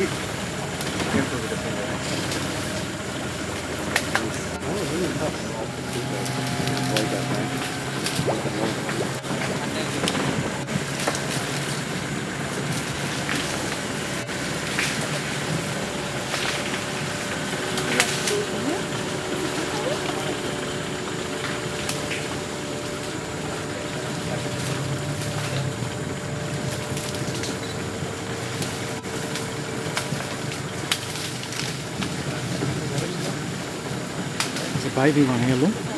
Careful with the finger. Oh, really tough. Avoid that, man. There's a baby one here, look.